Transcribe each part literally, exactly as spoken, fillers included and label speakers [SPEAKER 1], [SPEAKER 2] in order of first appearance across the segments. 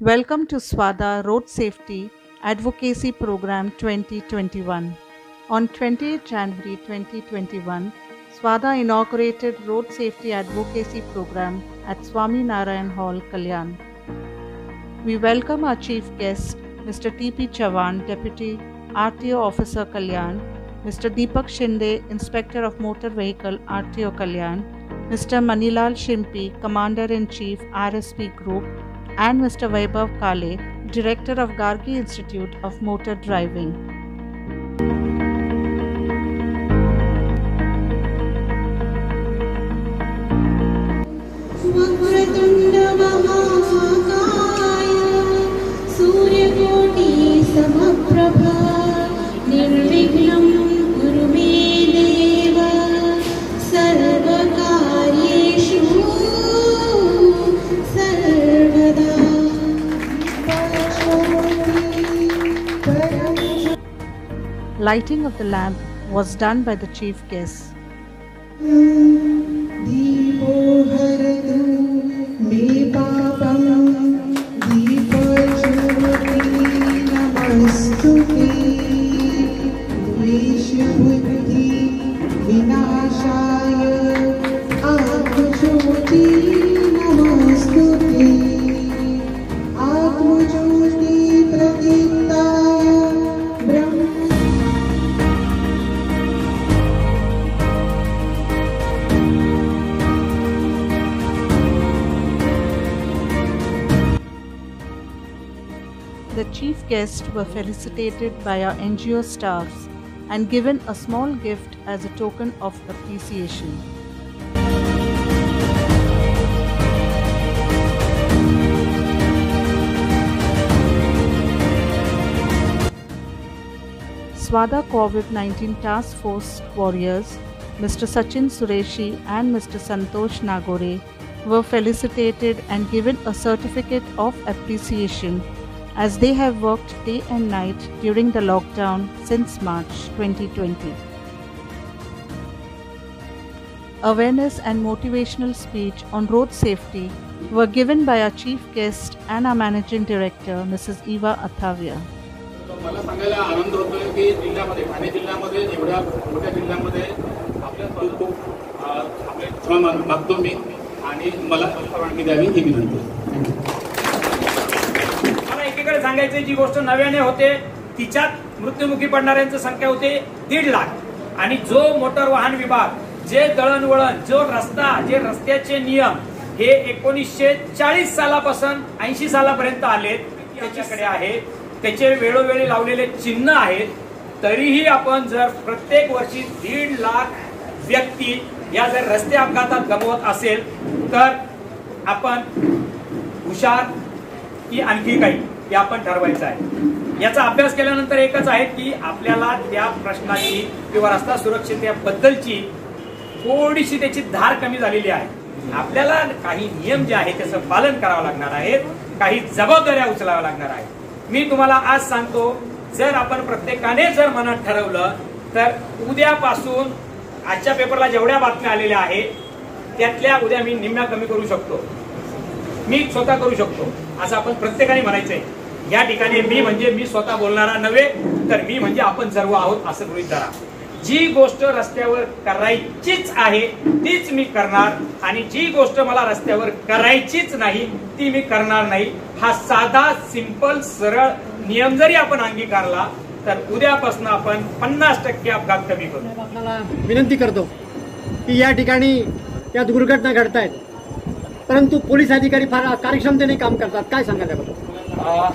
[SPEAKER 1] Welcome to SWADA Road Safety Advocacy Program twenty twenty-one. On twentieth January twenty twenty-one, SWADA inaugurated Road Safety Advocacy Program at Swami Narayan Hall, Kalyan. We welcome our chief guest, Mister T P Chavan, Deputy R T O Officer, Kalyan, Mister Deepak Shinde, Inspector of Motor Vehicle, R T O, Kalyan, Mister Manilal Shimpi, Commander-in-Chief, R S P Group, and Mister Vaibhav Kale, Director of Gargi Institute of Motor Driving. Lighting of the lamp was done by the chief guest. The chief guests were felicitated by our N G O staffs and given a small gift as a token of appreciation. SWADA COVID nineteen Task Force warriors, Mister Sachin Sureshi and Mister Santosh Nagore, were felicitated and given a certificate of appreciation as they have worked day and night during the lockdown since March twenty twenty. Awareness and motivational speech on road safety were given by our chief guest and our managing director, Missus Eva Athavia.
[SPEAKER 2] मला सांगायला आनंद होतोय की जिल्ह्यामध्ये ठाणे जिल्ह्यामध्ये एवढ्या मोठ्या जिल्ह्यामध्ये आपल्या खूप खूप आपले श्रम मागतो मी आणि मला परवानगी द्यावी ही विनंती.
[SPEAKER 3] मला एकीकडे सांगायचे जी गोष्ट नव्याने होते तिच्यात मृत्युमुखी पडणाऱ्यांची संख्या होते दीड लाख आणि जो मोटर वाहन विभाग जे दळणवळण जो रस्ता जे रस्त्याचे नियम हे एकोणीसशे चाळीस सालापासून ऐंशी सालापर्यंत आले त्याच्याकडे आहे त्याचे वेळोवेळी लावलेले चिन्ह आहेत तरीही आपण जर प्रत्येक वर्षी दीड लाख व्यक्ती या जर रस्ते अपघातात गमवत असेल तर आपण हुशार की आणखी काही हे आपण ठरवायचं आहे. याचा अभ्यास केल्यानंतर एकच आहे की आपल्याला त्या प्रश्नाची किंवा रस्ता सुरक्षिततेबद्दलची थोडीशी त्याची धार कमी झालेली आहे. आपल्याला काही नियम जे आहेत त्याचं पालन करावं लागणार आहे काही जबाबदाऱ्या उचलाव्या लागणार आहेत. मी तुम्हाला आज सांगतो जर आपण प्रत्येकाने जर मनात ठरवलं तर उद्यापासून आजच्या पेपरला जेवढ्या बातम्या आलेल्या आहेत त्यातल्या उद्या मी निम्म्या कमी करू शकतो मी स्वतः करू शकतो असं आपण प्रत्येकाने म्हणायचंय. या ठिकाणी मी म्हणजे मी स्वतः बोलणारा नव्हे तर मी म्हणजे आपण सर्व आहोत असं गृहीत धरा. जी गोष्ट रस्त्यावर करायचीच आहे तीच मी करणार आणि जी गोष्ट मला रस्त्यावर करायचीच नाही ती मी करणार नाही. हा साधा सिंपल सरळ नियम जरी आपण अंगीकारला तर उद्यापासून आपण पन्नास टक्के अपघात कमी करू.
[SPEAKER 4] आपल्याला विनंती करतो की या ठिकाणी या दुर्घटना घडतायत परंतु पोलीस अधिकारी फार कार्यक्षमतेने काम करतात. काय सांगाल त्याबद्दल?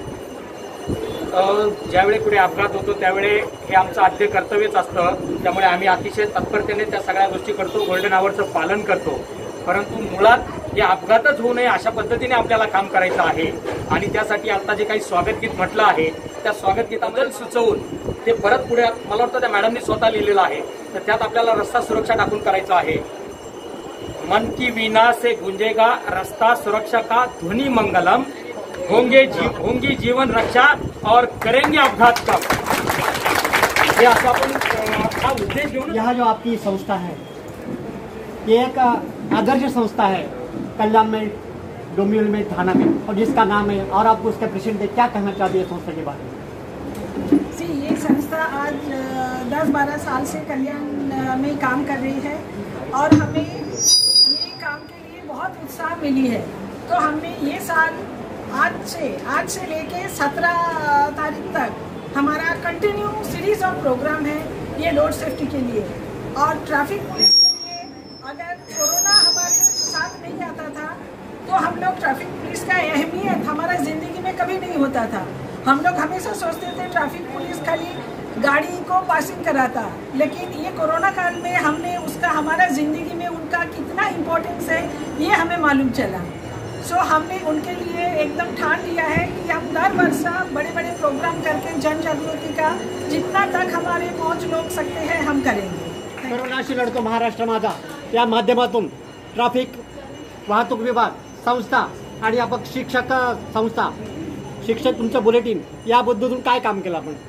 [SPEAKER 3] ज्यावेळी कुठे अपघात होतो त्यावेळी हे आमचं आद्य कर्तव्यच असतं त्यामुळे आम्ही अतिशय तत्परतेने त्या सगळ्या गोष्टी करतो गोल्डन आवरचं पालन करतो. परंतु मुळात हे अपघातच होऊ नये अशा पद्धतीने आपल्याला काम करायचं आहे आणि त्यासाठी आता जे काही स्वागत गीत म्हटलं आहे त्या स्वागत गीताबद्दल सुचवून ते परत पुढे मला वाटतं त्या मॅडमनी स्वतः लिहिलेलं आहे तर त्यात आपल्याला रस्ता सुरक्षा टाकून करायचं आहे. मन की वीणा से गुंजेगा रस्ता सुरक्षा का ध्वनि मंगलम होंगे जी होंगी जीवन रक्षा और करेंगे अपघात कम. हे असं आपण हा उद्देश घेऊन
[SPEAKER 4] यह जो आपकी संस्था है ये एक आदर्श संस्था है कल्याण में डोमियल में थाना में, और जिसका नाम है, और आपको उसका प्रेसिडेंट है, क्या कहना चाहते हैं संस्था के बारे में?
[SPEAKER 5] जी, ये संस्था आज दस बारह साल से कल्याण में काम कर रही है और हमें ये काम के लिए बहुत उत्साह मिली है। तो हमने ये साल आज से आज से लेके सत्रह तारीख तक हमारा कंटिन्यू सीरीज ऑफ प्रोग्राम है ये रोड सेफ्टी के लिए। और ट्रैफिक पुलिस के लिए अगर कोरोना हमारे साथ नहीं आता था तो हम लोग ट्रैफिक पुलिस का अहमियत हमारा ज़िंदगी में कभी नहीं होता था। हम लोग हमेशा सोचते थे ट्रैफिक पुलिस खाली गाड़ी को पासिंग कराता, लेकिन ये कोरोना काल में हमने उसका हमारा ज़िंदगी में उनका कितना इम्पोर्टेंस है ये हमें मालूम चला। सो so, हमने उनके लिए एकदम ठान लिया है कि हम दर वर्ष बड़े बड़े प्रोग्राम करके जन जागृति का जितना तक हमारे पहुंच लोग सकते हैं हम करेंगे।
[SPEAKER 4] कोरोनाशी लढतो महाराष्ट्र माझा या माध्यमातून ट्रॅफिक वाहतूक विभाग संस्था आणि आपण शिक्षक संस्था शिक्षक तुमचं बुलेटिन याबद्दलून काय काम केलं आपण?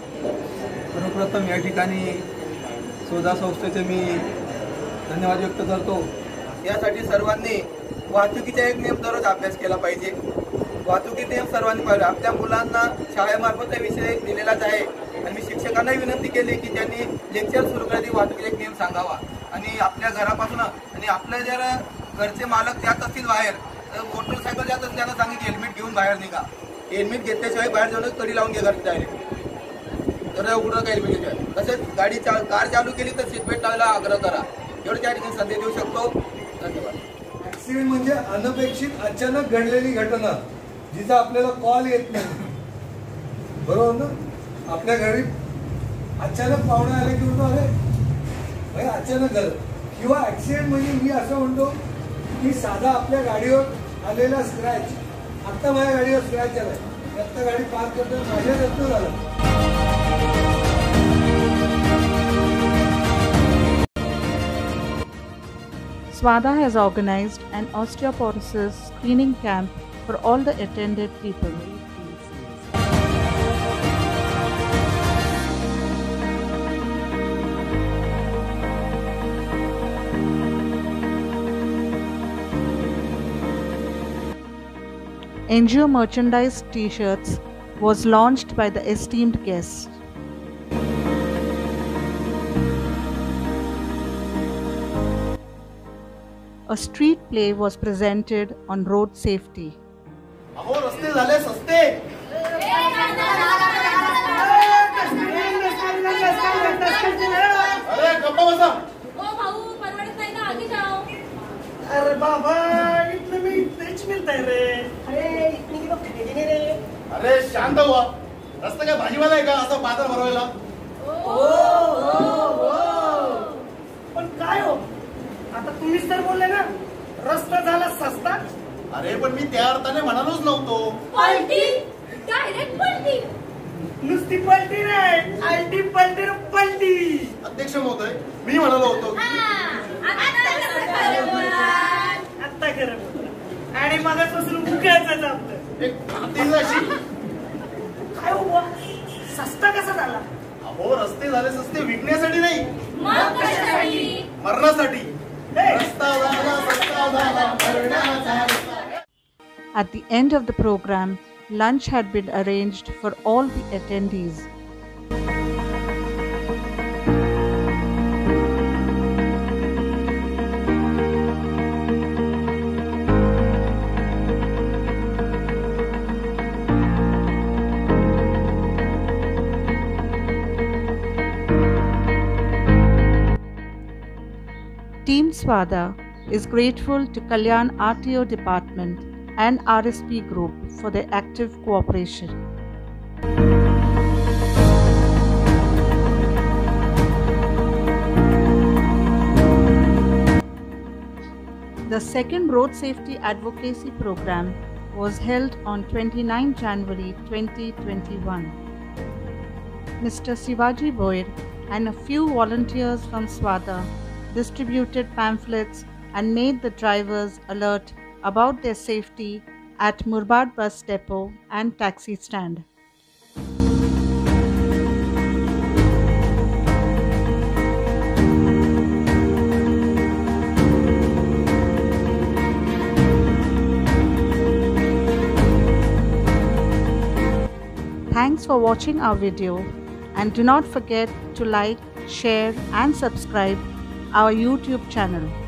[SPEAKER 6] सर्वप्रथम या ठिकाणी सोदा संस्थेचे मी धन्यवाद व्यक्त करतो। यासाठी सर्वांनी वाहतुकीचा एक नियम दररोज अभ्यास केला पाहिजे। वाहतुकी नियम सर्वांनी पाहिजे। आपल्या मुलांना शाळेमार्फत हा विषय दिलेलाच आहे आणि मी शिक्षकांना विनंती केली की त्यांनी लेक्चर सुरू करताना वाहतुकीचा एक नियम सांगावा आणि आपल्या घरापासून आणि आपल्या जर घरचे मालक जात असतील बाहेर तर मोटरसायकल जात असतील त्यांना सांगा की हेल्मेट घेऊन बाहेर निघा। हेल्मेट घेतल्याशिवाय बाहेर जाऊन कडी लावून घ्या घरी डायरेक्ट तर उघडं काही हेल्मेट घ्या। तसेच गाडी चाल कार चालू केली तर सीट बेल्ट लावायला आग्रह करा। एवढं त्या ठिकाणी संदेश देऊ शकतो। धन्यवाद।
[SPEAKER 7] ऍक्सिडेंट म्हणजे अनपेक्षित अचानक घडलेली घटना जिचा आपल्याला कॉल येत नाही, बरोबर ना? आपल्या घरी अचानक पाहुणे आले की म्हणतो अरे भाई अचानक झालं, किंवा ऍक्सिडेंट म्हणजे मी असं म्हणतो की साधा आपल्या गाडीवर आलेला स्क्रॅच, आता माझ्या गाडीवर स्क्रॅच आलाय, आता गाडी पार्क करताना माझ्या रस्त्यावर झालं।
[SPEAKER 1] SWADA has organized an osteoporosis screening camp for all the attended people. N G O merchandise T-shirts was launched by the esteemed guests. A street play was presented on road safety.
[SPEAKER 8] अहो रस्ते झाले सस्ते। अरे गप्पा बसा।
[SPEAKER 9] ओ भाऊ परवडत नाही का, आगे जाओ।
[SPEAKER 10] अरे बाबा इतने में इतनेच मिलता है रे। अरे इतने की तो खरीदी नहीं रे।
[SPEAKER 8] अरे शांत हुआ, रस्ता काय भाजीवाला आहे का असं बाजार भरवायला?
[SPEAKER 10] ओ ओ ओ पण काय हो, आता तुम्हीच तर बोलले ना रस्ता झाला सस्ता।
[SPEAKER 8] अरे पण मी त्या अर्थाने म्हणालोच नव्हतो।
[SPEAKER 9] पलटी, डायरेक्ट पलटी।
[SPEAKER 10] नुसती पलटी नाही, आलटी पलटी रे पलटी।
[SPEAKER 8] अध्यक्ष महोदय मी म्हणालो होतो की
[SPEAKER 10] आता खरं बोला आणि मगापासून मुकायचं आपलं
[SPEAKER 8] एक खातील अशी।
[SPEAKER 10] काय हो सस्ता कसा झाला?
[SPEAKER 8] अहो रस्ते झाले सस्ते विकण्यासाठी नाही,
[SPEAKER 9] मग कशासाठी?
[SPEAKER 8] मरणासाठी। रस्ता झाला सस्ता झाला मरणाचा।
[SPEAKER 1] At the end of the program, lunch had been arranged for all the attendees. Team SWADA is grateful to Kalyan R T O Department and R S P Group for their active cooperation. The second Road Safety Advocacy Program was held on twenty-ninth January twenty twenty-one. Mister Sivaji Boyer and a few volunteers from SWADA distributed pamphlets and made the drivers alert about their safety at Murbad bus depot and taxi stand. Thanks for watching our video, and do not forget to like, share and subscribe our YouTube channel.